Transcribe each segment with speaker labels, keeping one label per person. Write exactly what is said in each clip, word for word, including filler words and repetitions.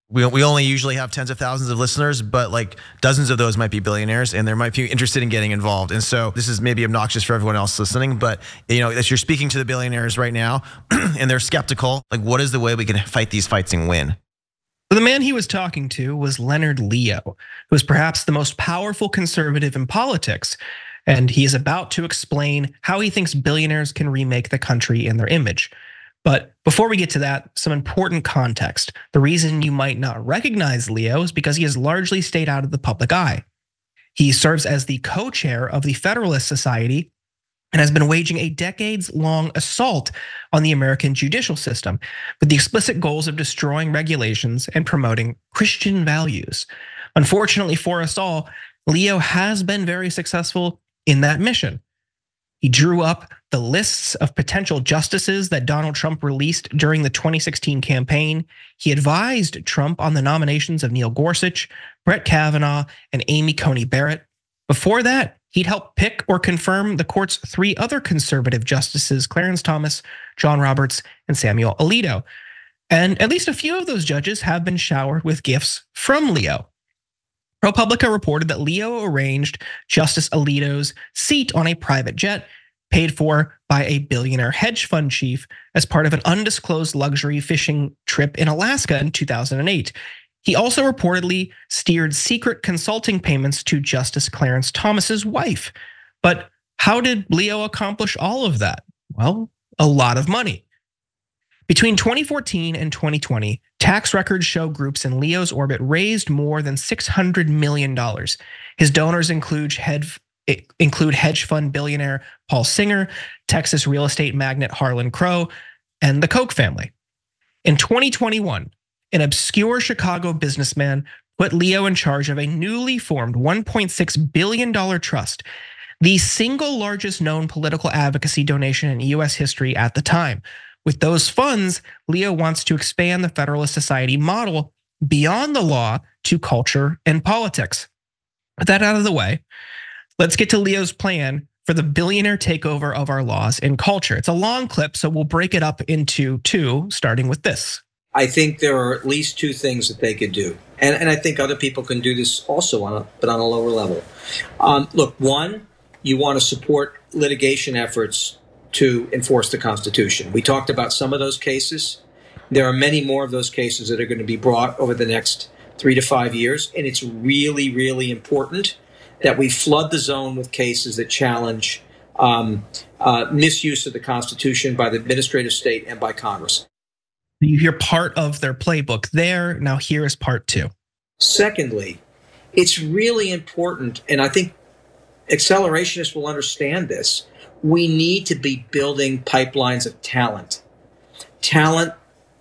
Speaker 1: We, we only usually have tens of thousands of listeners, but like dozens of those might be billionaires and they might be interested in getting involved. And so this is maybe obnoxious for everyone else listening, but you know, as you're speaking to the billionaires right now and they're skeptical, like what is the way we can fight these fights and win?
Speaker 2: The man he was talking to was Leonard Leo, who was perhaps the most powerful conservative in politics. And he is about to explain how he thinks billionaires can remake the country in their image. But before we get to that, some important context. The reason you might not recognize Leo is because he has largely stayed out of the public eye. He serves as the co-chair of the Federalist Society and has been waging a decades-long assault on the American judicial system with the explicit goals of destroying regulations and promoting Christian values. Unfortunately for us all, Leo has been very successful in that mission. He drew up the lists of potential justices that Donald Trump released during the twenty sixteen campaign. He advised Trump on the nominations of Neil Gorsuch, Brett Kavanaugh, and Amy Coney Barrett. Before that, he'd helped pick or confirm the court's three other conservative justices, Clarence Thomas, John Roberts, and Samuel Alito. And at least a few of those judges have been showered with gifts from Leo. ProPublica reported that Leo arranged Justice Alito's seat on a private jet paid for by a billionaire hedge fund chief as part of an undisclosed luxury fishing trip in Alaska in two thousand eight. He also reportedly steered secret consulting payments to Justice Clarence Thomas's wife. But how did Leo accomplish all of that? Well, a lot of money. Between twenty fourteen and twenty twenty, tax records show groups in Leo's orbit raised more than six hundred million dollars. His donors include hedge, include hedge fund billionaire Paul Singer, Texas real estate magnate Harlan Crow, and the Koch family. In twenty twenty-one, an obscure Chicago businessman put Leo in charge of a newly formed one point six billion dollar trust, the single largest known political advocacy donation in U S history at the time. With those funds, Leo wants to expand the Federalist Society model beyond the law to culture and politics. With that out of the way, let's get to Leo's plan for the billionaire takeover of our laws and culture. It's a long clip, so we'll break it up into two, starting with this.
Speaker 3: I think there are at least two things that they could do. And, and I think other people can do this also, on a, but on a lower level. Um, look, one, you want to support litigation efforts to enforce the Constitution. We talked about some of those cases. There are many more of those cases that are going to be brought over the next three to five years. And it's really, really important that we flood the zone with cases that challenge um, uh, misuse of the Constitution by the administrative state and by Congress.
Speaker 2: You hear part of their playbook there. Now here is part two.
Speaker 3: Secondly, it's really important, and I think accelerationists will understand this, we need to be building pipelines of talent. Talent,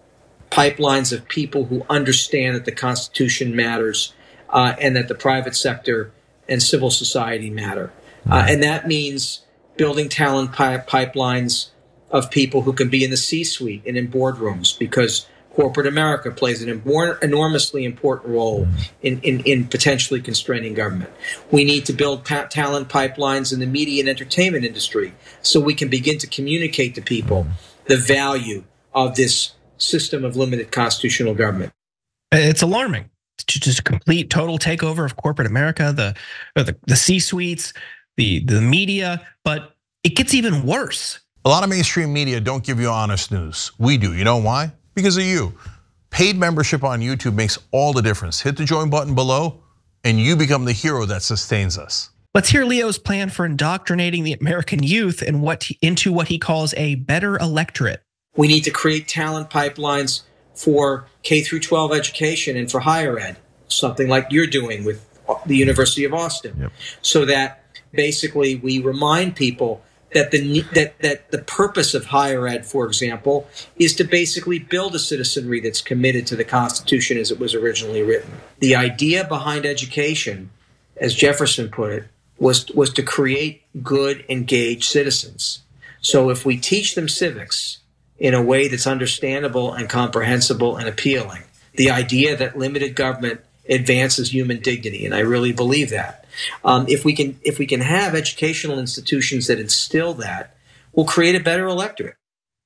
Speaker 3: pipelines of people who understand that the Constitution matters uh, and that the private sector and civil society matter. Uh, and that means building talent pi- pipelines of people who can be in the C-suite and in boardrooms, because corporate America plays an enormously important role in, in, in potentially constraining government. We need to build pa- talent pipelines in the media and entertainment industry so we can begin to communicate to people the value of this system of limited constitutional government.
Speaker 2: It's alarming. Just a complete total takeover of corporate America, the, the, the C-suites, the, the media, but it gets even worse.
Speaker 4: A lot of mainstream media don't give you honest news. We do. You know why? Because of you. Paid membership on YouTube makes all the difference. Hit the join button below and you become the hero that sustains us.
Speaker 2: Let's hear Leo's plan for indoctrinating the American youth and what into what he calls a better electorate.
Speaker 3: We need to create talent pipelines for K through twelve education and for higher ed, something like you're doing with the University of Austin, yep. So that basically we remind people that the that that the purpose of higher ed, for example, is to basically build a citizenry that's committed to the Constitution as it was originally written. The idea behind education, as Jefferson put it, was was to create good, engaged citizens. So if we teach them civics in a way that's understandable and comprehensible and appealing, the idea that limited government advances human dignity, and I really believe that. Um, if we can, if we can have educational institutions that instill that, we'll create a better electorate.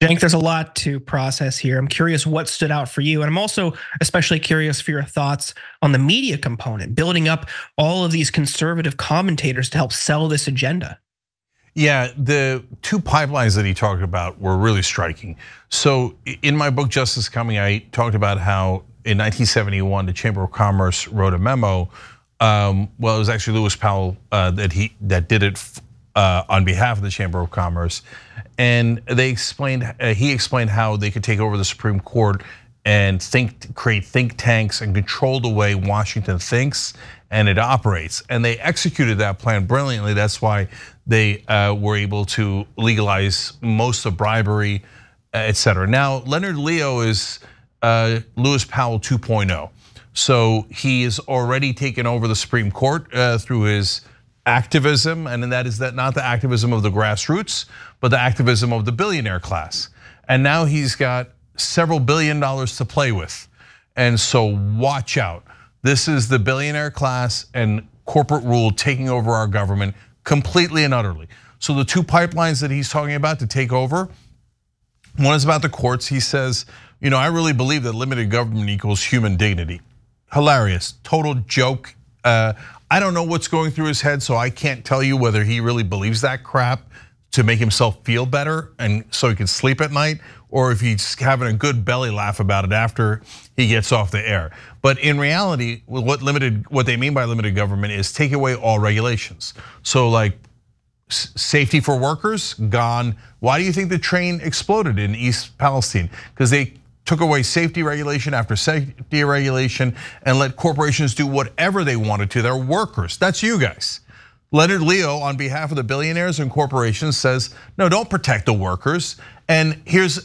Speaker 2: Cenk, there's a lot to process here. I'm curious what stood out for you. And I'm also especially curious for your thoughts on the media component, building up all of these conservative commentators to help sell this agenda.
Speaker 4: Yeah, the two pipelines that he talked about were really striking. So in my book, Justice Coming, I talked about how in nineteen seventy-one, the Chamber of Commerce wrote a memo. Um, well, it was actually Lewis Powell uh, that he that did it uh, on behalf of the Chamber of Commerce. And they explained, uh, he explained how they could take over the Supreme Court and think, create think tanks and control the way Washington thinks and it operates. And they executed that plan brilliantly. That's why they uh, were able to legalize most of bribery, et cetera. Now, Leonard Leo is uh, Lewis Powell two point oh. So he has already taken over the Supreme Court uh, through his activism, and that is that not the activism of the grassroots, but the activism of the billionaire class. And now he's got several billion dollars to play with. And so watch out. This is the billionaire class and corporate rule taking over our government completely and utterly. So the two pipelines that he's talking about to take over, one is about the courts. He says, you know, I really believe that limited government equals human dignity. Hilarious, total joke. Uh, I don't know what's going through his head, so I can't tell you whether he really believes that crap to make himself feel better and so he can sleep at night, or if he's having a good belly laugh about it after he gets off the air. But in reality, what limited, what they mean by limited government is take away all regulations. So like safety for workers, gone. Why do you think the train exploded in East Palestine? Because they took away safety regulation after safety regulation and let corporations do whatever they wanted to their workers. That's you guys. Leonard Leo, on behalf of the billionaires and corporations, says, no, don't protect the workers. And here's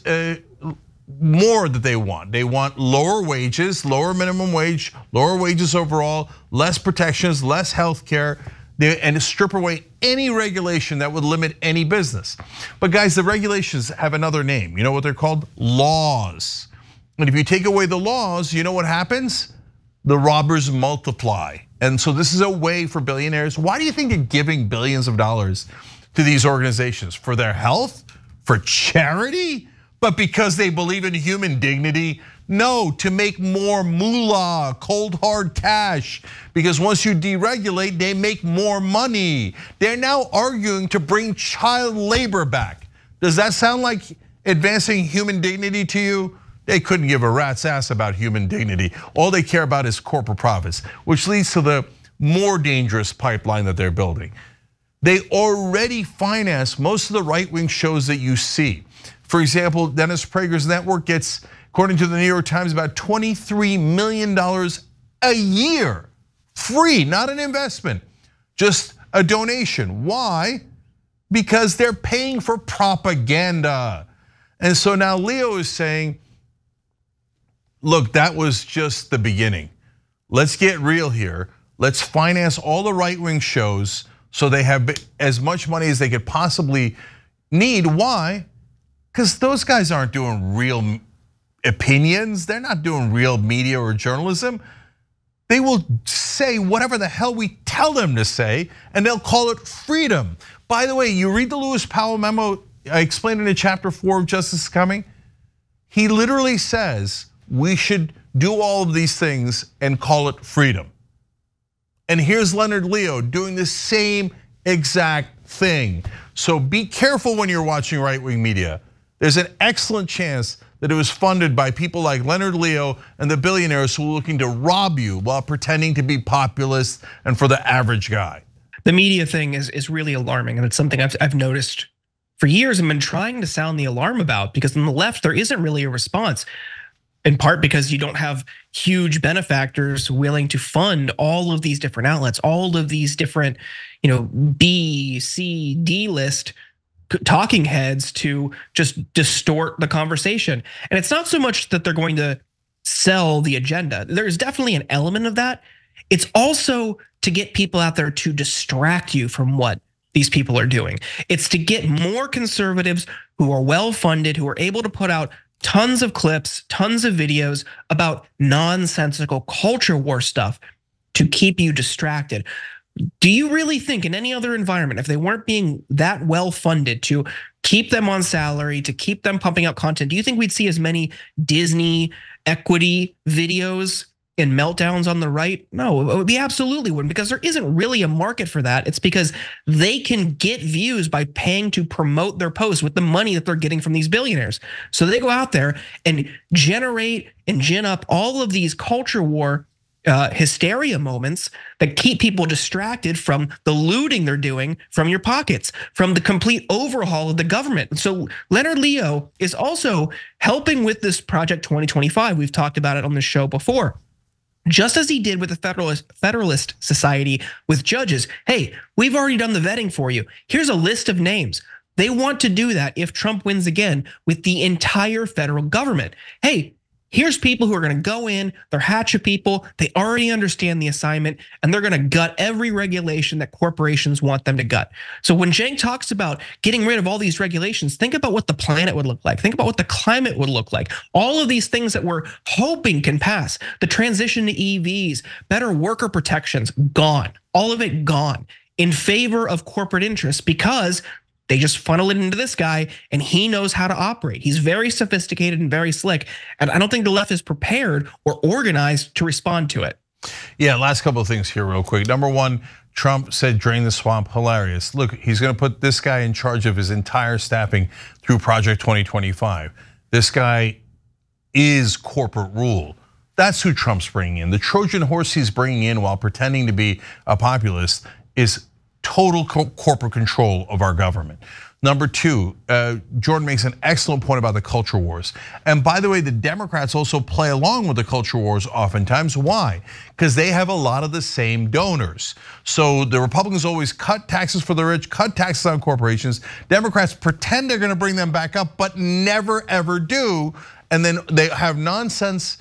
Speaker 4: more that they want. They want lower wages, lower minimum wage, lower wages overall, less protections, less health care, and strip away any regulation that would limit any business. But guys, the regulations have another name. You know what they're called? Laws. And if you take away the laws, you know what happens? The robbers multiply. And so this is a way for billionaires. Why do you think they're giving billions of dollars to these organizations? For their health? For charity? But because they believe in human dignity? No, to make more moolah, cold hard cash. Because once you deregulate, they make more money. They're now arguing to bring child labor back. Does that sound like advancing human dignity to you? They couldn't give a rat's ass about human dignity. All they care about is corporate profits, which leads to the more dangerous pipeline that they're building. They already finance most of the right-wing shows that you see. For example, Dennis Prager's network gets, according to the New York Times, about twenty-three million dollars a year. Free, not an investment, just a donation. Why? Because they're paying for propaganda. And so now Leo is saying, look, that was just the beginning. Let's get real here. Let's finance all the right-wing shows so they have as much money as they could possibly need. Why? Because those guys aren't doing real opinions. They're not doing real media or journalism. They will say whatever the hell we tell them to say, and they'll call it freedom. By the way, you read the Lewis Powell memo, I explained it in chapter four of Justice is Coming. He literally says we should do all of these things and call it freedom. And here's Leonard Leo doing the same exact thing. So be careful when you're watching right-wing media. There's an excellent chance that it was funded by people like Leonard Leo and the billionaires who are looking to rob you while pretending to be populist and for the average guy.
Speaker 2: The media thing is, is really alarming, and it's something I've, I've noticed for years and been trying to sound the alarm about, because on the left, there isn't really a response. In part because you don't have huge benefactors willing to fund all of these different outlets, all of these different, you know, B, C, D list talking heads to just distort the conversation. And it's not so much that they're going to sell the agenda. There's definitely an element of that. It's also to get people out there to distract you from what these people are doing. It's to get more conservatives who are well-funded, who are able to put out tons of clips, tons of videos about nonsensical culture war stuff to keep you distracted. Do you really think in any other environment, if they weren't being that well funded to keep them on salary, to keep them pumping out content, do you think we'd see as many Disney equity videos and meltdowns on the right? No, it would be absolutely wouldn't, because there isn't really a market for that. It's because they can get views by paying to promote their posts with the money that they're getting from these billionaires. So they go out there and generate and gin up all of these culture war Uh, hysteria moments that keep people distracted from the looting they're doing from your pockets, from the complete overhaul of the government. So Leonard Leo is also helping with this Project twenty twenty-five. We've talked about it on the show before. Just as he did with the Federalist, Federalist Society with judges. Hey, we've already done the vetting for you. Here's a list of names. They want to do that if Trump wins again with the entire federal government. Hey, here's people who are gonna go in, they're hatchet people, they already understand the assignment, and they're gonna gut every regulation that corporations want them to gut. So when Cenk talks about getting rid of all these regulations, think about what the planet would look like. Think about what the climate would look like. All of these things that we're hoping can pass, the transition to E Vs, better worker protections, gone. All of it gone in favor of corporate interests, because they just funnel it into this guy and he knows how to operate. He's very sophisticated and very slick. And I don't think the left is prepared or organized to respond to it.
Speaker 4: Yeah, last couple of things here real quick. Number one, Trump said drain the swamp, hilarious. Look, he's gonna put this guy in charge of his entire staffing through Project twenty twenty-five. This guy is corporate rule. That's who Trump's bringing in. The Trojan horse he's bringing in while pretending to be a populist is total corporate control of our government. Number two, uh, Jordan makes an excellent point about the culture wars. And by the way, the Democrats also play along with the culture wars oftentimes. Why? Because they have a lot of the same donors. So the Republicans always cut taxes for the rich, cut taxes on corporations. Democrats pretend they're gonna bring them back up, but never ever do. And then they have nonsense,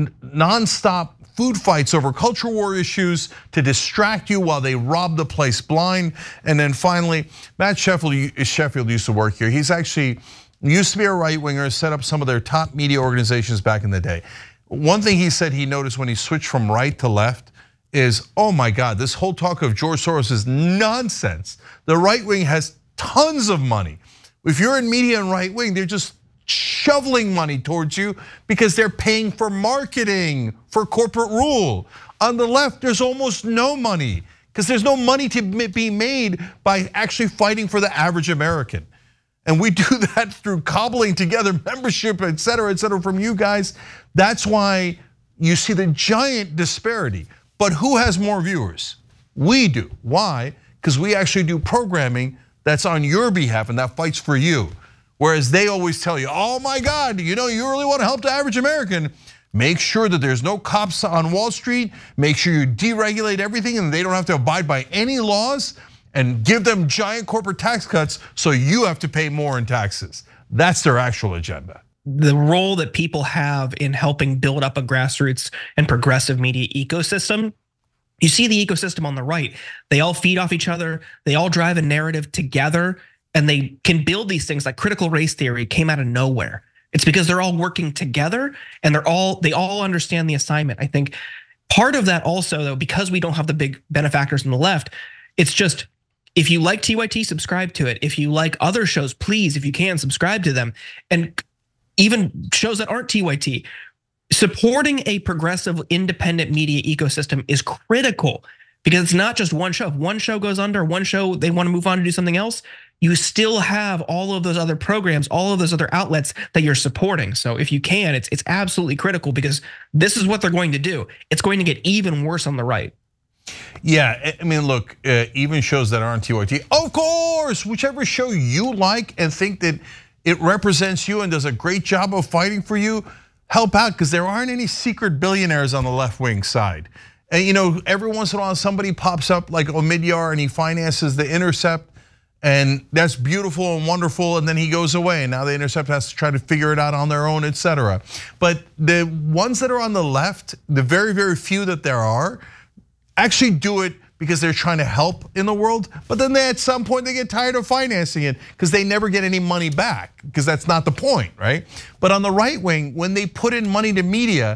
Speaker 4: nonstop food fights over culture war issues to distract you while they rob the place blind. And then finally, Matt Sheffield, Sheffield used to work here. He's actually used to be a right winger, set up some of their top media organizations back in the day. One thing he said he noticed when he switched from right to left is, oh my God, this whole talk of George Soros is nonsense. The right wing has tons of money. If you're in media and right wing, they're just shoveling money towards you because they're paying for marketing, for corporate rule. On the left, there's almost no money because there's no money to be made by actually fighting for the average American. And we do that through cobbling together membership, et cetera, et cetera, from you guys. That's why you see the giant disparity. But who has more viewers? We do. Why? Because we actually do programming that's on your behalf and that fights for you. Whereas they always tell you, oh my God, you know, you really want to help the average American. Make sure that there's no cops on Wall Street. Make sure you deregulate everything and they don't have to abide by any laws, and give them giant corporate tax cuts so you have to pay more in taxes. That's their actual agenda.
Speaker 2: The role that people have in helping build up a grassroots and progressive media ecosystem. You see the ecosystem on the right. They all feed off each other. They all drive a narrative together. And they can build these things like critical race theory came out of nowhere. It's because they're all working together and they're all they all understand the assignment. I think part of that also, though, because we don't have the big benefactors on the left, it's just if you like T Y T, subscribe to it. If you like other shows, please, if you can, subscribe to them. And even shows that aren't T Y T, supporting a progressive independent media ecosystem is critical. Because it's not just one show. If one show goes under, one show they want to move on to do something else, you still have all of those other programs, all of those other outlets that you're supporting. So if you can, it's it's absolutely critical because this is what they're going to do. It's going to get even worse on the right.
Speaker 4: Yeah, I mean, look, even shows that aren't T Y T, of course, whichever show you like and think that it represents you and does a great job of fighting for you, help out, because there aren't any secret billionaires on the left wing side. And you know, every once in a while somebody pops up like Omidyar and he finances the Intercept, and that's beautiful and wonderful, and then he goes away, and now the Intercept has to try to figure it out on their own, et cetera. But the ones that are on the left, the very, very few that there are, actually do it because they're trying to help in the world, but then they at some point they get tired of financing it because they never get any money back, because that's not the point, right? But on the right wing, when they put in money to media,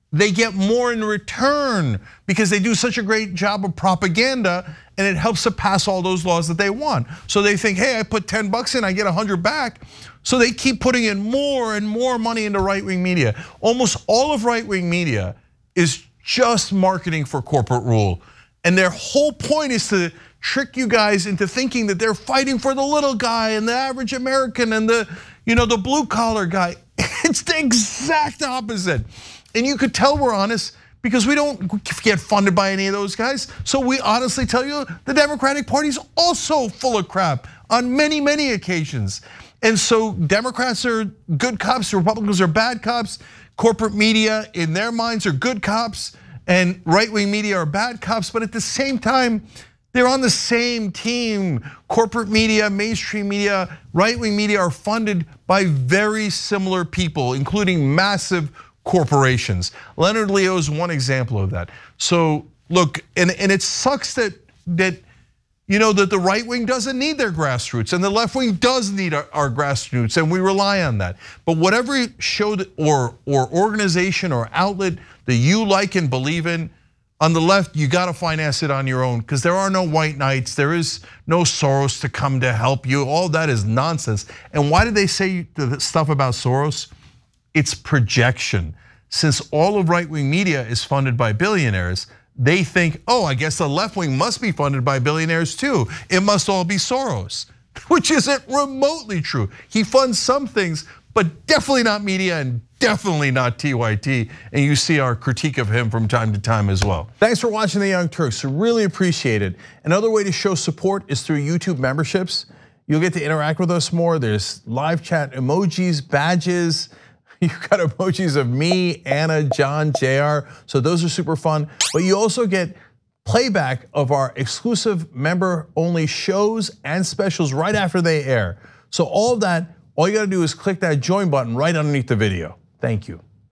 Speaker 4: they get more in return because they do such a great job of propaganda, and it helps to pass all those laws that they want. So they think, hey, I put ten bucks in, I get a hundred back. So they keep putting in more and more money into right-wing media. Almost all of right-wing media is just marketing for corporate rule. And their whole point is to trick you guys into thinking that they're fighting for the little guy and the average American and the, you know, the blue collar guy. It's the exact opposite. And you could tell we're honest because we don't get funded by any of those guys. So we honestly tell you the Democratic Party is also full of crap on many, many occasions. And so Democrats are good cops, Republicans are bad cops, corporate media in their minds are good cops, and right-wing media are bad cops, but at the same time, they're on the same team. Corporate media, mainstream media, right-wing media are funded by very similar people, including massive corporations. Leonard Leo is one example of that. So look, and, and it sucks that, that you know, that the right wing doesn't need their grassroots and the left wing does need our, our grassroots, and we rely on that. But whatever show that, or, or organization or outlet that you like and believe in, on the left, you gotta finance it on your own because there are no white knights, there is no Soros to come to help you. All that is nonsense. And why did they say the stuff about Soros? It's projection. Since all of right-wing media is funded by billionaires, they think, oh, I guess the left wing must be funded by billionaires too. It must all be Soros, which isn't remotely true. He funds some things, but definitely not media and definitely not T Y T. And you see our critique of him from time to time as well. Thanks for watching The Young Turks, really appreciate it. Another way to show support is through YouTube memberships. You'll get to interact with us more. There's live chat emojis, badges. You've got emojis of me, Anna, John, J R, so those are super fun. But you also get playback of our exclusive member-only shows and specials right after they air. So all of that, all you gotta do is click that join button right underneath the video. Thank you.